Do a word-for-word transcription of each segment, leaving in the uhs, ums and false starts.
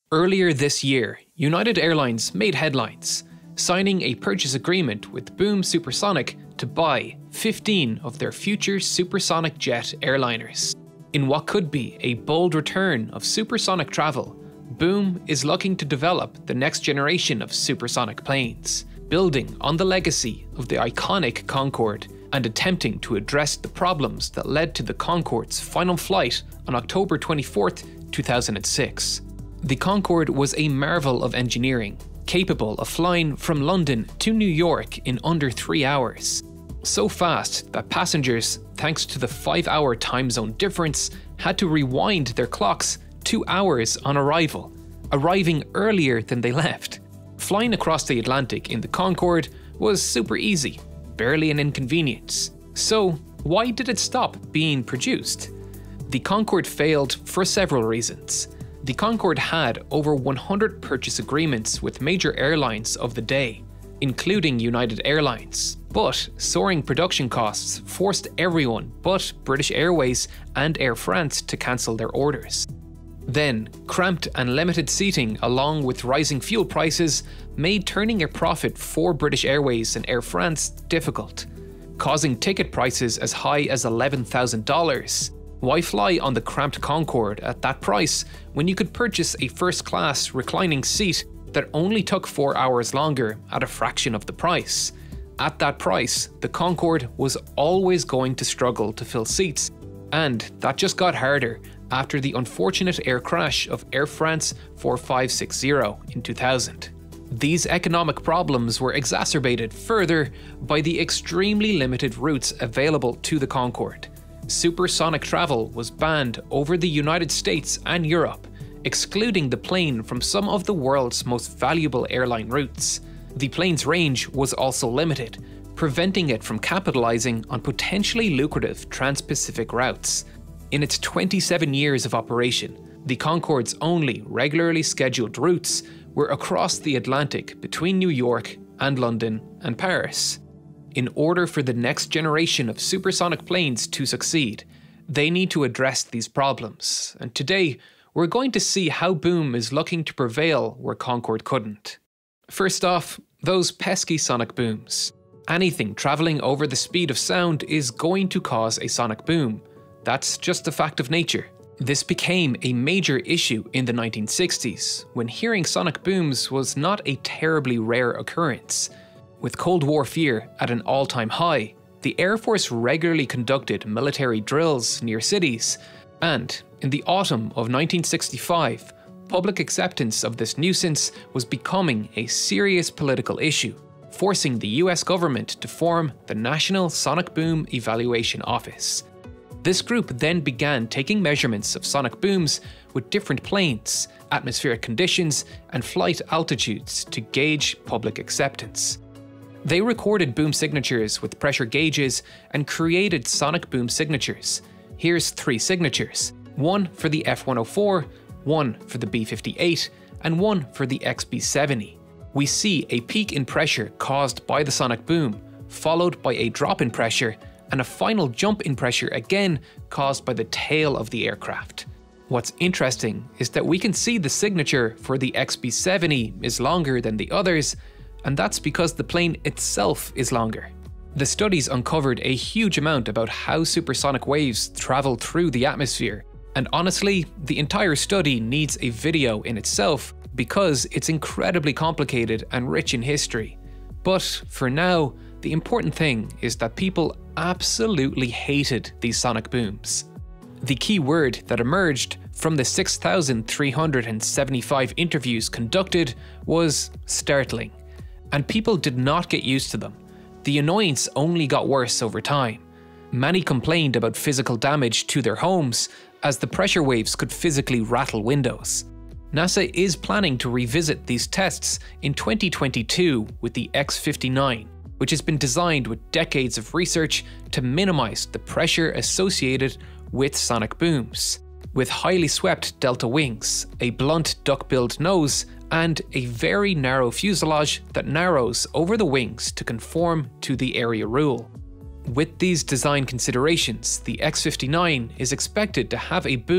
Earlier this year, United Airlines made headlines, signing a purchase agreement with Boom Supersonic to buy fifteen of their future supersonic jet airliners. In what could be a bold return of supersonic travel, Boom is looking to develop the next generation of supersonic planes, building on the legacy of the iconic Concorde and attempting to address the problems that led to the Concorde's final flight on October twenty-fourth, two thousand six. The Concorde was a marvel of engineering, capable of flying from London to New York in under three hours. So fast that passengers, thanks to the five-hour time zone difference, had to rewind their clocks two hours on arrival, arriving earlier than they left. Flying across the Atlantic in the Concorde was super easy, barely an inconvenience. So why did it stop being produced? The Concorde failed for several reasons. The Concorde had over one hundred purchase agreements with major airlines of the day, including United Airlines, but soaring production costs forced everyone but British Airways and Air France to cancel their orders. Then, cramped and limited seating along with rising fuel prices made turning a profit for British Airways and Air France difficult, causing ticket prices as high as eleven thousand dollars. Why fly on the cramped Concorde at that price when you could purchase a first-class reclining seat that only took four hours longer at a fraction of the price? At that price, the Concorde was always going to struggle to fill seats, and that just got harder after the unfortunate air crash of Air France four five six zero in two thousand. These economic problems were exacerbated further by the extremely limited routes available to the Concorde. Supersonic travel was banned over the United States and Europe, excluding the plane from some of the world's most valuable airline routes. The plane's range was also limited, preventing it from capitalizing on potentially lucrative trans-Pacific routes. In its twenty-seven years of operation, the Concorde's only regularly scheduled routes were across the Atlantic between New York and London and Paris. In order for the next generation of supersonic planes to succeed, they need to address these problems, and today we're going to see how Boom is looking to prevail where Concorde couldn't. First off, those pesky sonic booms. Anything travelling over the speed of sound is going to cause a sonic boom. That's just a fact of nature. This became a major issue in the nineteen sixties, when hearing sonic booms was not a terribly rare occurrence. With Cold War fear at an all-time high, the Air Force regularly conducted military drills near cities, and in the autumn of nineteen sixty-five, public acceptance of this nuisance was becoming a serious political issue, forcing the U S government to form the National Sonic Boom Evaluation Office. This group then began taking measurements of sonic booms with different planes, atmospheric conditions, and flight altitudes to gauge public acceptance. They recorded boom signatures with pressure gauges and created sonic boom signatures. Here's three signatures, one for the F one oh four, one for the B fifty-eight, and one for the X B seventy. We see a peak in pressure caused by the sonic boom, followed by a drop in pressure, and a final jump in pressure again caused by the tail of the aircraft. What's interesting is that we can see the signature for the X B seventy is longer than the others, and that's because the plane itself is longer. The studies uncovered a huge amount about how supersonic waves travel through the atmosphere, and honestly, the entire study needs a video in itself because it's incredibly complicated and rich in history. But for now, the important thing is that people absolutely hated these sonic booms. The key word that emerged from the six thousand three hundred seventy-five interviews conducted was startling, and people did not get used to them. The annoyance only got worse over time. Many complained about physical damage to their homes, as the pressure waves could physically rattle windows. NASA is planning to revisit these tests in twenty twenty-two with the X fifty-nine, which has been designed with decades of research to minimize the pressure associated with sonic booms. With highly swept delta wings, a blunt duck-billed nose, and a very narrow fuselage that narrows over the wings to conform to the area rule. With these design considerations, the X fifty-nine is expected to have a boom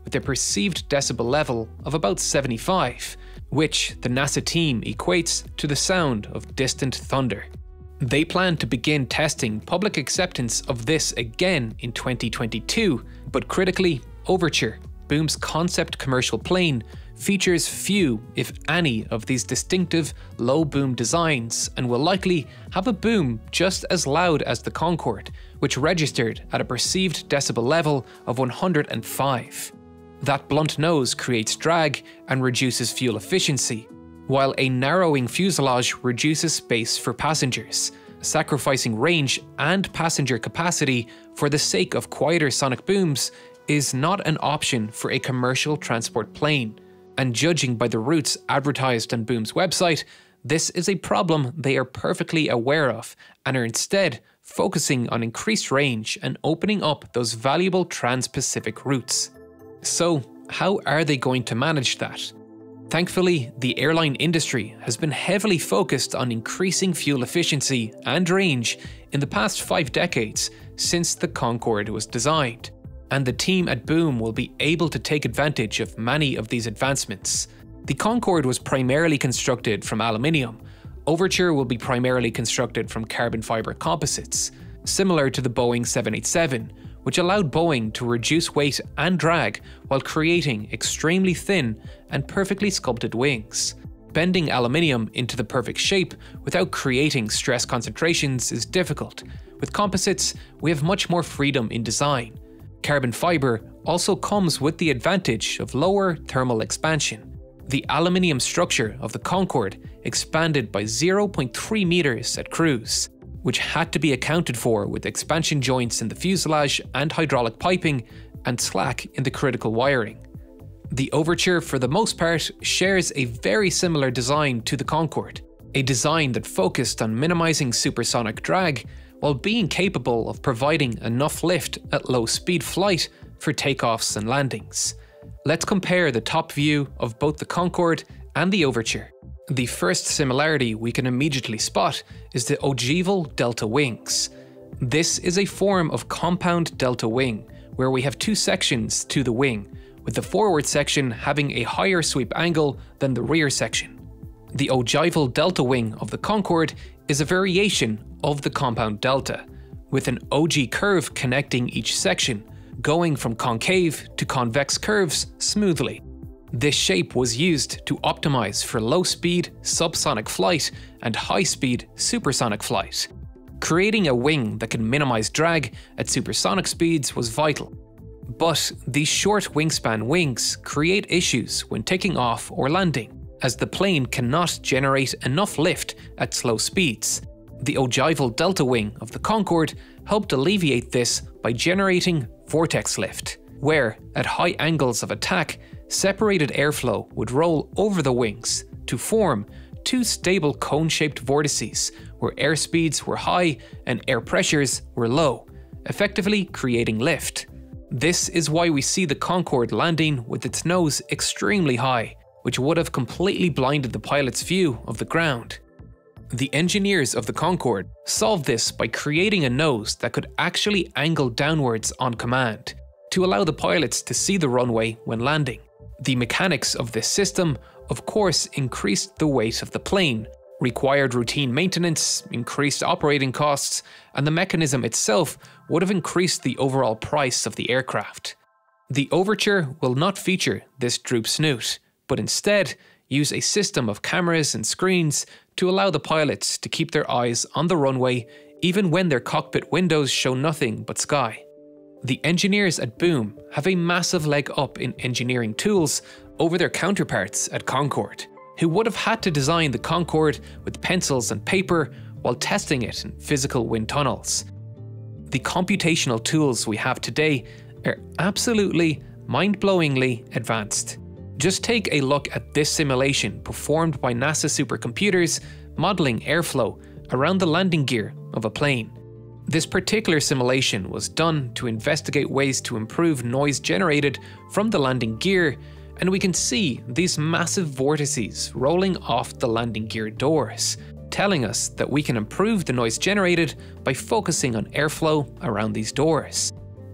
with a perceived decibel level of about seventy-five, which the NASA team equates to the sound of distant thunder. They plan to begin testing public acceptance of this again in twenty twenty-two, but critically, Overture, Boom's concept commercial plane, features few, if any, of these distinctive low boom designs and will likely have a boom just as loud as the Concorde, which registered at a perceived decibel level of one hundred five. That blunt nose creates drag and reduces fuel efficiency, while a narrowing fuselage reduces space for passengers, sacrificing range and passenger capacity for the sake of quieter sonic booms is not an option for a commercial transport plane. And judging by the routes advertised on Boom's website, this is a problem they are perfectly aware of and are instead focusing on increased range and opening up those valuable trans-Pacific routes. So, how are they going to manage that? Thankfully, the airline industry has been heavily focused on increasing fuel efficiency and range in the past five decades since the Concorde was designed, and the team at Boom will be able to take advantage of many of these advancements. The Concorde was primarily constructed from aluminium. Overture will be primarily constructed from carbon fiber composites, similar to the Boeing seven eighty-seven, which allowed Boeing to reduce weight and drag while creating extremely thin and perfectly sculpted wings. Bending aluminium into the perfect shape without creating stress concentrations is difficult. With composites, we have much more freedom in design. Carbon fiber also comes with the advantage of lower thermal expansion. The aluminium structure of the Concorde expanded by zero point three meters at cruise, which had to be accounted for with expansion joints in the fuselage and hydraulic piping and slack in the critical wiring. The Overture, for the most part, shares a very similar design to the Concorde, a design that focused on minimizing supersonic drag while being capable of providing enough lift at low speed flight for takeoffs and landings. Let's compare the top view of both the Concorde and the Overture. The first similarity we can immediately spot is the ogival delta wings. This is a form of compound delta wing, where we have two sections to the wing, with the forward section having a higher sweep angle than the rear section. The ogival delta wing of the Concorde is a variation of the compound delta, with an O G curve connecting each section, going from concave to convex curves smoothly. This shape was used to optimize for low-speed subsonic flight and high-speed supersonic flight. Creating a wing that can minimize drag at supersonic speeds was vital. But these short wingspan wings create issues when taking off or landing, as the plane cannot generate enough lift at slow speeds. The ogival delta wing of the Concorde helped alleviate this by generating vortex lift, where, at high angles of attack, separated airflow would roll over the wings to form two stable cone-shaped vortices where air speeds were high and air pressures were low, effectively creating lift. This is why we see the Concorde landing with its nose extremely high, which would have completely blinded the pilot's view of the ground. The engineers of the Concorde solved this by creating a nose that could actually angle downwards on command, to allow the pilots to see the runway when landing. The mechanics of this system, of course, increased the weight of the plane, required routine maintenance, increased operating costs, and the mechanism itself would have increased the overall price of the aircraft. The Overture will not feature this droop snoot, but instead use a system of cameras and screens to allow the pilots to keep their eyes on the runway even when their cockpit windows show nothing but sky. The engineers at Boom have a massive leg up in engineering tools over their counterparts at Concorde, who would have had to design the Concorde with pencils and paper while testing it in physical wind tunnels. The computational tools we have today are absolutely mind-blowingly advanced. Just take a look at this simulation performed by NASA supercomputers modeling airflow around the landing gear of a plane. This particular simulation was done to investigate ways to improve noise generated from the landing gear, and we can see these massive vortices rolling off the landing gear doors, telling us that we can improve the noise generated by focusing on airflow around these doors.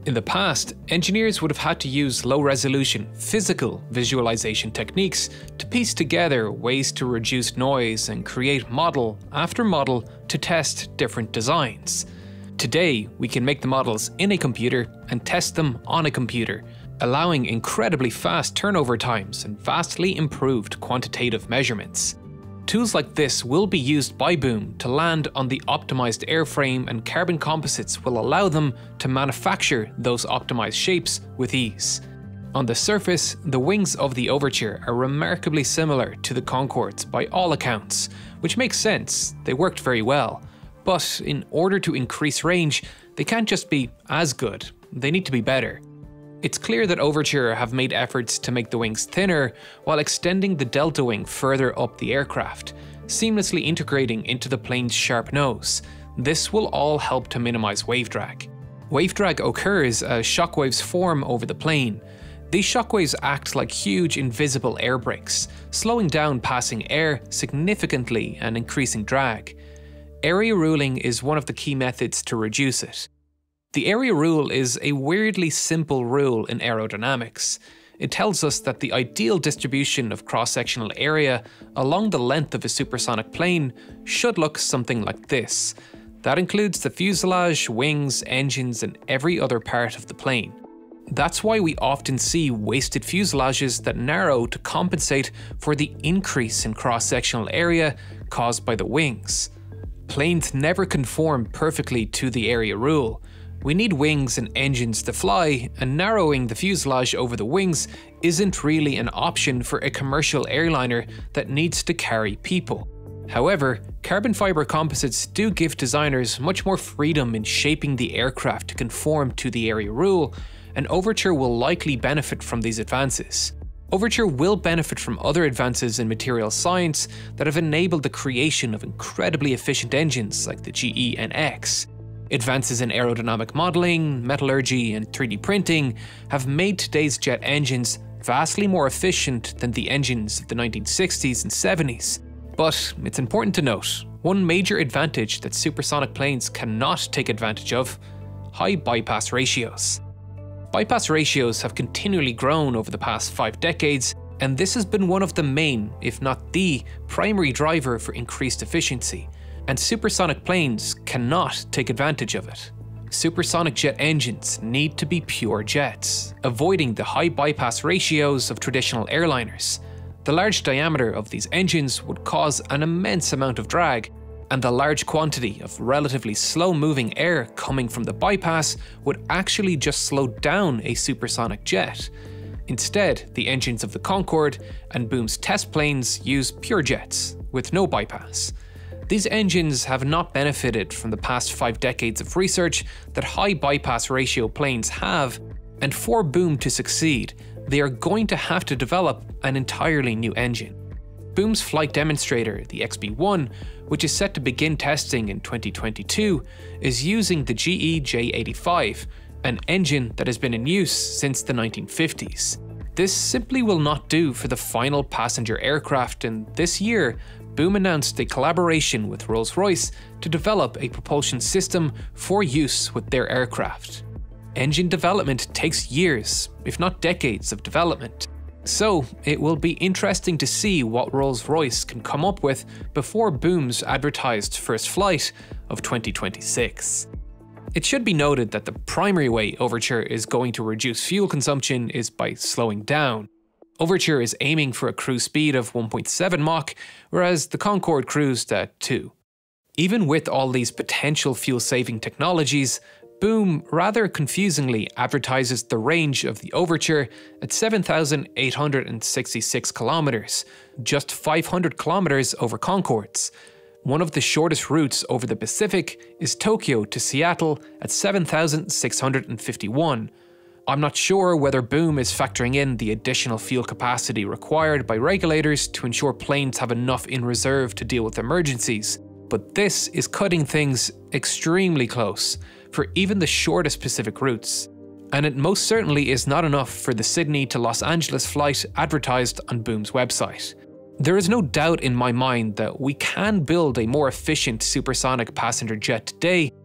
In the past, engineers would have had to use low-resolution, physical visualization techniques to piece together ways to reduce noise and create model after model to test different designs. Today, we can make the models in a computer and test them on a computer, allowing incredibly fast turnover times and vastly improved quantitative measurements. Tools like this will be used by Boom to land on the optimized airframe, and carbon composites will allow them to manufacture those optimized shapes with ease. On the surface, the wings of the Overture are remarkably similar to the Concorde's by all accounts, which makes sense, they worked very well. But in order to increase range, they can't just be as good, they need to be better. It's clear that Overture have made efforts to make the wings thinner while extending the delta wing further up the aircraft, seamlessly integrating into the plane's sharp nose. This will all help to minimize wave drag. Wave drag occurs as shockwaves form over the plane. These shockwaves act like huge invisible air brakes, slowing down passing air significantly and increasing drag. Area ruling is one of the key methods to reduce it. The area rule is a weirdly simple rule in aerodynamics. It tells us that the ideal distribution of cross-sectional area along the length of a supersonic plane should look something like this. That includes the fuselage, wings, engines, and every other part of the plane. That's why we often see wasted fuselages that narrow to compensate for the increase in cross-sectional area caused by the wings. Planes never conform perfectly to the area rule. We need wings and engines to fly, and narrowing the fuselage over the wings isn't really an option for a commercial airliner that needs to carry people. However, carbon fiber composites do give designers much more freedom in shaping the aircraft to conform to the area rule, and Overture will likely benefit from these advances. Overture will benefit from other advances in material science that have enabled the creation of incredibly efficient engines like the G E N X. Advances in aerodynamic modeling, metallurgy, and three D printing have made today's jet engines vastly more efficient than the engines of the nineteen sixties and seventies. But it's important to note, one major advantage that supersonic planes cannot take advantage of: high bypass ratios. Bypass ratios have continually grown over the past five decades, and this has been one of the main, if not the, primary driver for increased efficiency. And supersonic planes cannot take advantage of it. Supersonic jet engines need to be pure jets, avoiding the high bypass ratios of traditional airliners. The large diameter of these engines would cause an immense amount of drag, and the large quantity of relatively slow-moving air coming from the bypass would actually just slow down a supersonic jet. Instead, the engines of the Concorde and Boom's test planes use pure jets, with no bypass. These engines have not benefited from the past five decades of research that high bypass ratio planes have, and for Boom to succeed, they are going to have to develop an entirely new engine. Boom's flight demonstrator, the X B one, which is set to begin testing in twenty twenty-two, is using the G E J eighty-five, an engine that has been in use since the nineteen fifties. This simply will not do for the final passenger aircraft, and this year, Boom announced a collaboration with Rolls-Royce to develop a propulsion system for use with their aircraft. Engine development takes years, if not decades of development. So, it will be interesting to see what Rolls-Royce can come up with before Boom's advertised first flight of twenty twenty-six. It should be noted that the primary way Overture is going to reduce fuel consumption is by slowing down. Overture is aiming for a cruise speed of one point seven Mach, whereas the Concorde cruised at two. Even with all these potential fuel-saving technologies, Boom rather confusingly advertises the range of the Overture at seven thousand eight hundred sixty-six kilometers, just five hundred kilometers over Concorde's. One of the shortest routes over the Pacific is Tokyo to Seattle at seven thousand six hundred fifty-one. I'm not sure whether Boom is factoring in the additional fuel capacity required by regulators to ensure planes have enough in reserve to deal with emergencies, but this is cutting things extremely close for even the shortest Pacific routes. And it most certainly is not enough for the Sydney to Los Angeles flight advertised on Boom's website. There is no doubt in my mind that we can build a more efficient supersonic passenger jet today,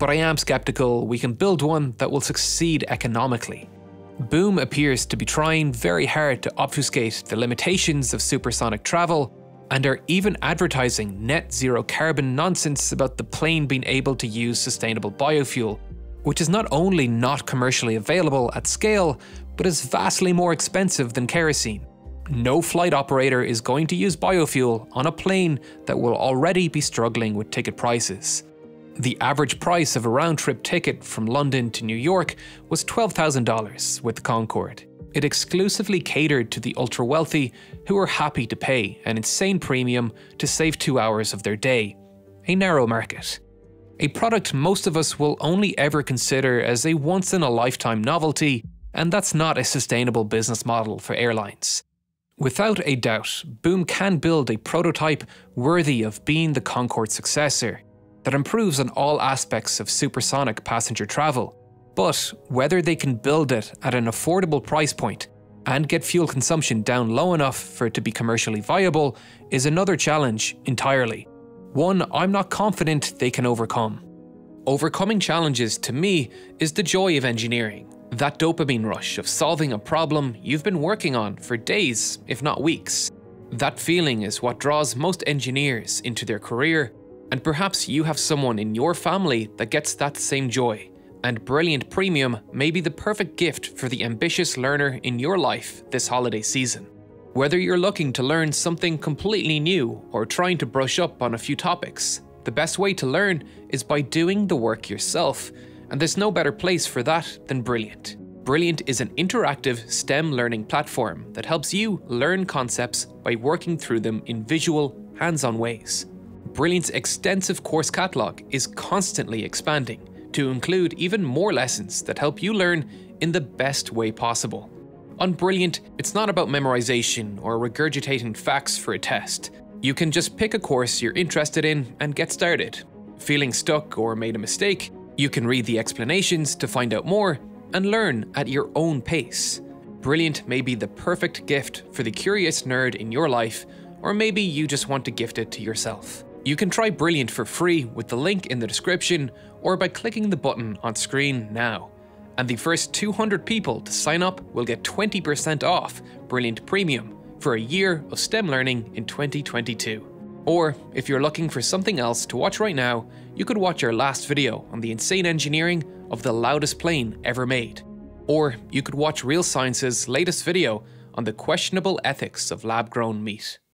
but I am skeptical we can build one that will succeed economically. Boom appears to be trying very hard to obfuscate the limitations of supersonic travel, and are even advertising net zero carbon nonsense about the plane being able to use sustainable biofuel, which is not only not commercially available at scale, but is vastly more expensive than kerosene. No flight operator is going to use biofuel on a plane that will already be struggling with ticket prices. The average price of a round-trip ticket from London to New York was twelve thousand dollars with Concorde. It exclusively catered to the ultra-wealthy who were happy to pay an insane premium to save two hours of their day. A narrow market. A product most of us will only ever consider as a once-in-a-lifetime novelty, and that's not a sustainable business model for airlines. Without a doubt, Boom can build a prototype worthy of being the Concorde successor, that improves on all aspects of supersonic passenger travel. But whether they can build it at an affordable price point and get fuel consumption down low enough for it to be commercially viable is another challenge entirely. One I'm not confident they can overcome. Overcoming challenges to me is the joy of engineering. That dopamine rush of solving a problem you've been working on for days, if not weeks. That feeling is what draws most engineers into their career, and perhaps you have someone in your family that gets that same joy. And Brilliant Premium may be the perfect gift for the ambitious learner in your life this holiday season. Whether you're looking to learn something completely new or trying to brush up on a few topics, the best way to learn is by doing the work yourself, and there's no better place for that than Brilliant. Brilliant is an interactive STEM learning platform that helps you learn concepts by working through them in visual, hands-on ways. Brilliant's extensive course catalogue is constantly expanding to include even more lessons that help you learn in the best way possible. On Brilliant, it's not about memorization or regurgitating facts for a test. You can just pick a course you're interested in and get started. Feeling stuck or made a mistake, you can read the explanations to find out more and learn at your own pace. Brilliant may be the perfect gift for the curious nerd in your life, or maybe you just want to gift it to yourself. You can try Brilliant for free with the link in the description or by clicking the button on screen now. And the first two hundred people to sign up will get twenty percent off Brilliant Premium for a year of STEM learning in twenty twenty-two. Or if you're looking for something else to watch right now, you could watch our last video on the insane engineering of the loudest plane ever made. Or you could watch Real Science's latest video on the questionable ethics of lab-grown meat.